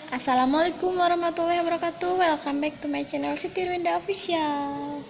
Assalamualaikum warahmatullahi wabarakatuh. Welcome back to my channel Siti Rwinda Official.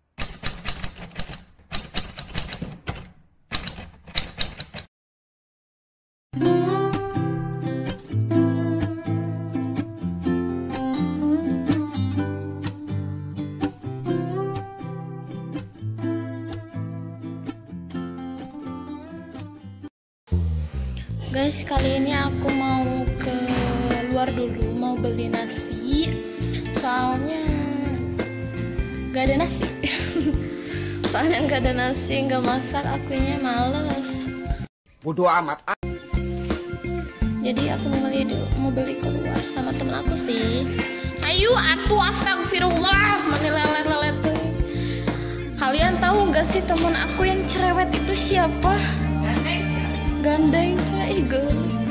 Guys, kali ini aku mau ke luar dulu, mau beli nasi. Soalnya gak ada nasi. Soalnya gak ada nasi, gak masak, akunya males. Bodoh amat. Jadi aku mau beli keluar sama temen aku sih. Ayo atuh, astagfirullah, menilelet-lelet. Kalian tahu gak sih temen aku yang cerewet itu siapa? Gandeng Caigo.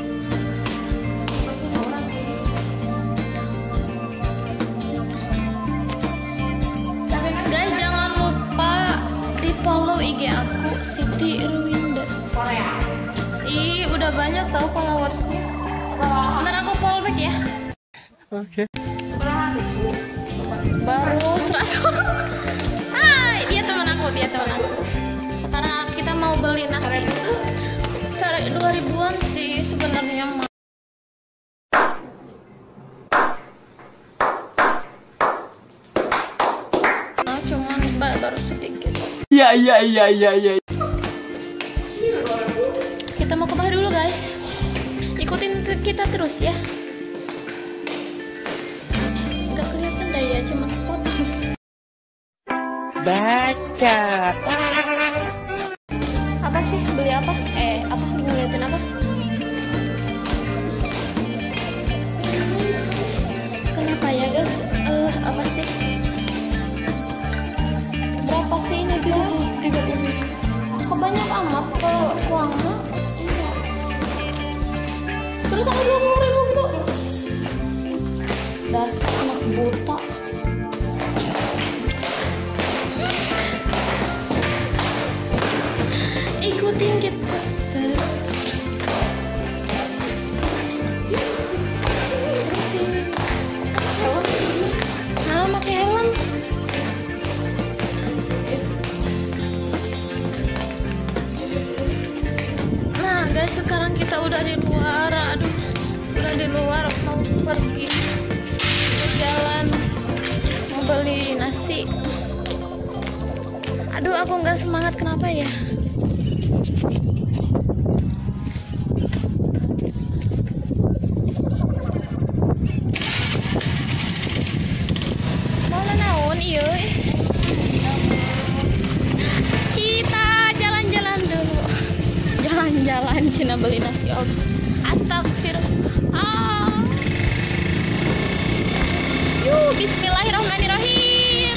Guys, jangan lupa di follow IG aku Siti Rwinda. Ih, udah banyak tau followersnya. Ntar aku follow back ya. Oke. Baru 100. Hai, dia teman aku. Sekarang kita mau beli nasi itu 2000-an sih sebenarnya. Nah, cuman baru sedikit. Iya. Kita mau ke bawah dulu guys. Ikutin kita terus ya. Nggak kelihatan dah ya, cuma sepotong. Baca. Apa sih? Beli apa? Apa? Ngeliatin apa? Kenapa ya guys? Apa sih? Berapa sih ini dia? Kok banyak amat kalau uangnya? Iya. Terus sama 20.000 gitu. Dasar anak buta. Ikutin kita terus. Nah, pakai helm. Nah guys, sekarang kita udah di luar. Aduh, udah di luar, mau pergi ke jalan, mau beli nasi. Aduh, aku nggak semangat, kenapa ya? Mau naon iya? Kita jalan-jalan dulu. Jalan-jalan cina beli nasi. Astagfirullah. Yuk, bismillahirrahmanirrahim.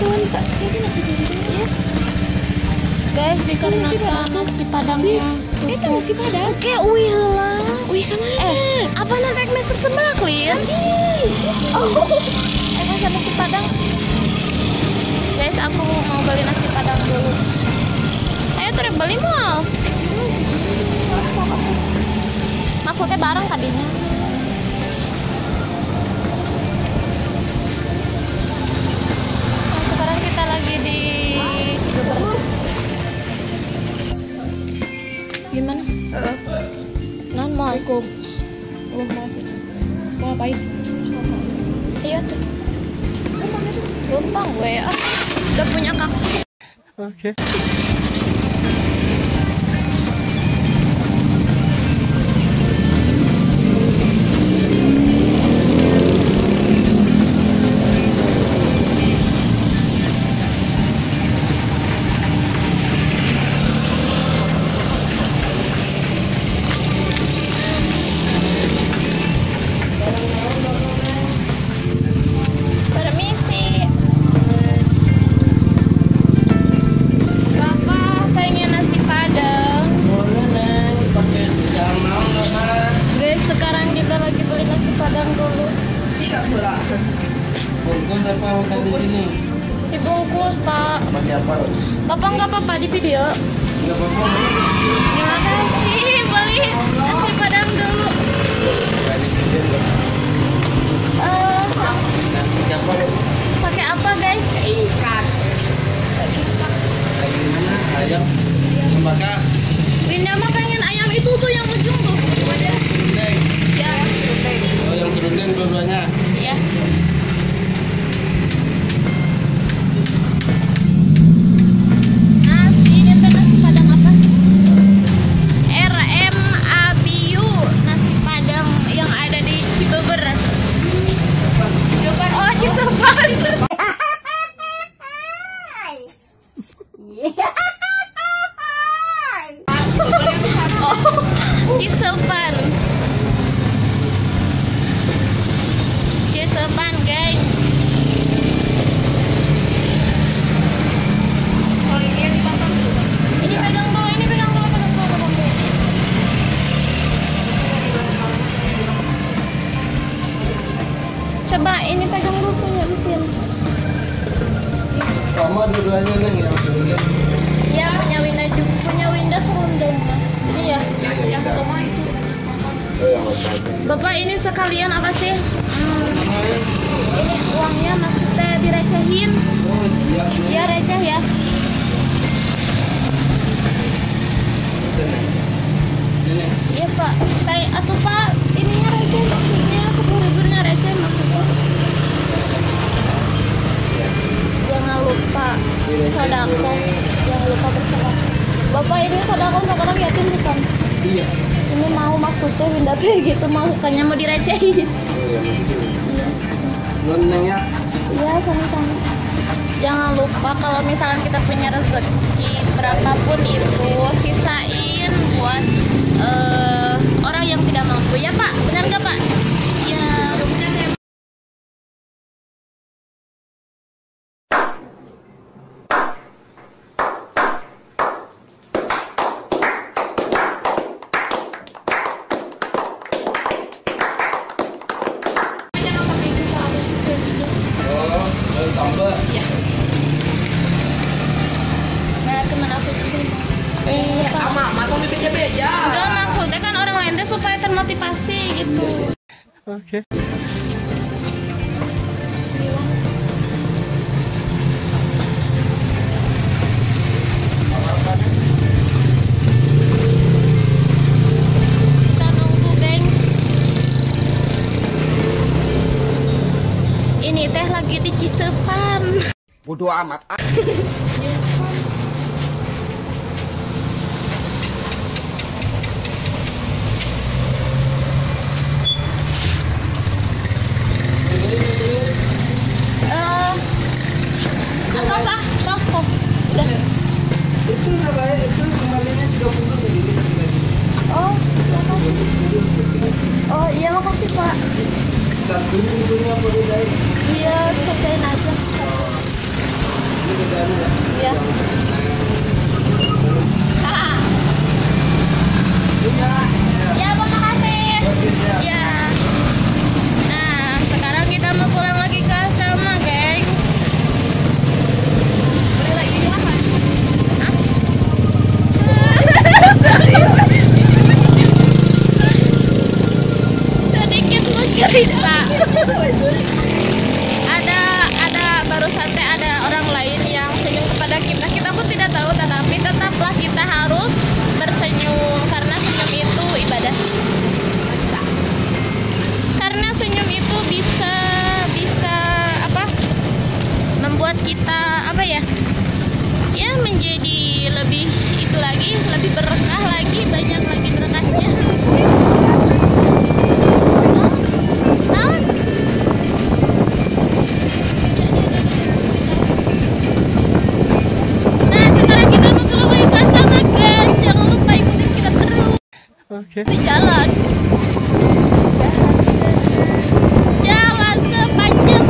bantuan Kak. Ya. Guys, dikarenakan nasi padangnya Itu nasi padang. kayak wih lah. Wih, kemana? Apa naik Mister sebelah clear? Oh, masa nasi padang. Guys, aku mau beli nasi padang dulu. Ayo tuh beli mau. Maksudnya bareng tadinya. Nah, sekarang kita lagi di Cibeber. Gimana? Non mau aku. Mau ngapain? Iya tuh. Gampang gue ya. Udah punya kaki. Oke. Permisi. Bapak pengen nasi padang. Guys, sekarang kita lagi beli nasi padang dulu. Bungkus apa makan di sini? Dibungkus, Pak. Pakai apa? Bapak nggak apa-apa di video. Enggak apa-apa. Terima kasih, beli nasi padang dulu. Pakai apa? Pakai apa, guys? Ikan. Lagi mana? Ayam. Ayam bakar. Winda mah pengen ayam itu tuh yang ujung tuh. Serundeng. Ya, Oh, yang serundeng dua-duanya. yes. Nasi ini tuh nasi padang apa? RM Abiu nasi padang yang ada di Cibeber. Oh, Cisepan. Oh, Cisepan. Cisepan, guys. Ini pegang dulu, ini pegang dulu, pegang dulu, pegang dulu. Coba ini pegang dulu punya Upin. Sama dua-duanya neng yang serundeng. Ya, punya Winda juga, punya Winda serundeng. Ini ya, yang pertama itu. Oh, yang bakar. Bapak ini sekalian apa sih? Ini uangnya maksudnya direcehin. Oh, siap. Ya receh ya. Ini. Iya Pak. Atau Pak, ininya receh maksudnya 10.000-nya receh maksudnya. Jangan lupa sodako. Jangan lupa bersodako. Bapak ini sodako untuk orang yatim bukan? Iya. Ini mau maksudnya Winda tuh gitu mau bukannya mau direcehin. Oh, yang itu. Iya. Non neng ya. Iya sama-sama. Jangan lupa kalau misalnya kita punya rezeki berapapun itu sisain buat orang yang tidak mampu ya Pak, benar nggak Pak? Iya. Oh, tambah. Nah teman aku itu. Iya Pak. Mama kamu beja-beja. Enggak maksudnya kan orang lain tuh supaya termotivasi gitu. Oke. Kita nunggu geng. Ini teh lagi di Cisepan. Bodoh amat. Apa Pak? Posko. Udah. Itu berapa ya? Itu kembalinya 30 sendiri. Oh, makasih. Oh iya makasih Pak. Satu bumbunya boleh dari. Iya, sesuaiin aja. Iya. Ya, makasih. Ya. Nah, sekarang kita mau pulang lagi ke asrama, gengs. Boleh lagi makan? Hah? Sedikit lu cerita. Ada baru sampai ada orang lain yang senyum kepada kita. Kita pun tidak tahu, tetapi tetaplah kita harus bersenyum karena senyum itu ibadah. Karena senyum itu bisa apa? Membuat kita apa ya? Ya menjadi lebih itu lagi, lebih berkah lagi, banyak lagi berkahnya. Nah, sekarang kita mau pulang lagi ke asrama, guys. Jangan lupa ikutin kita terus Okay. di jalan. Jalan sepanjang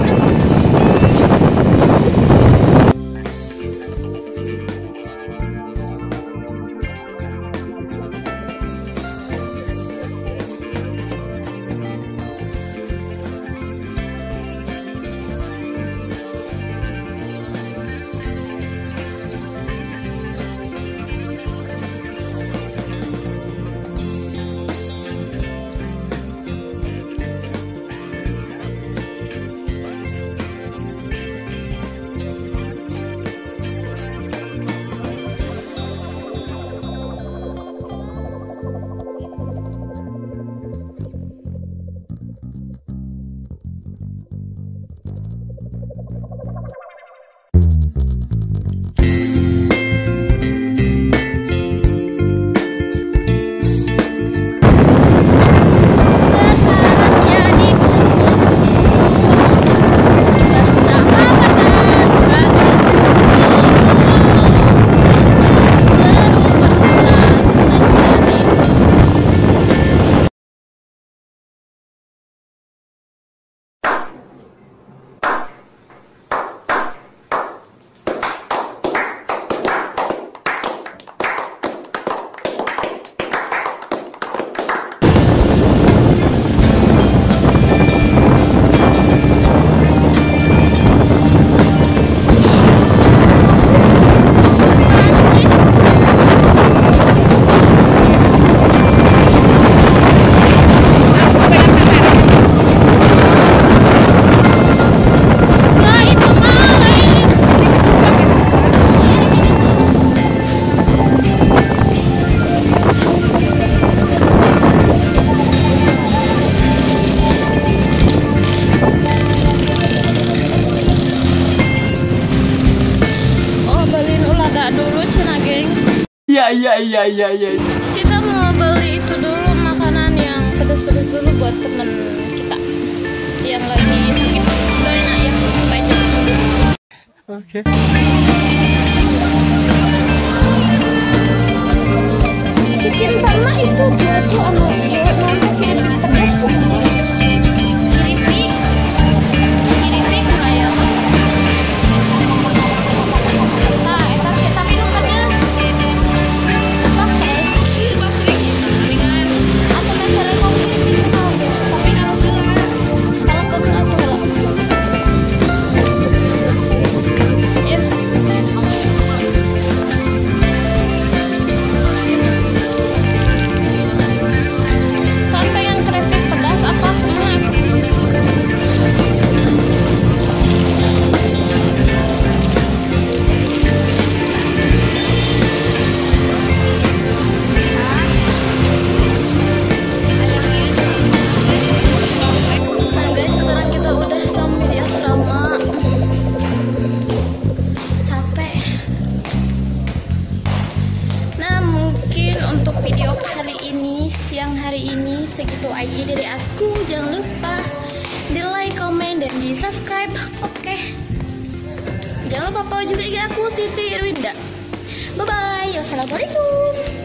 Iya. kita mau beli itu dulu, makanan yang pedas-pedas dulu buat temen kita yang lagi sakit. Banyak yang supaya cepat sembuh. Okay. Chicken sama itu dua tuh sama nanti kirim pedas tuh. Kiripi kayak. Nah, tapi nukarnya pakai atau misalnya mau kirim tapi harus kalau pesan atau kalau ya. Sampai yang keripik pedas apa semua. Nah guys, sekarang kita udah sampai di asrama. Capek. Nah mungkin untuk video hari ini, siang hari ini segitu aja dari aku. Jangan lupa di like, komen, dan di subscribe. Oke. Jangan lupa follow juga IG aku, Siti Irwinda. Bye bye. Wassalamualaikum.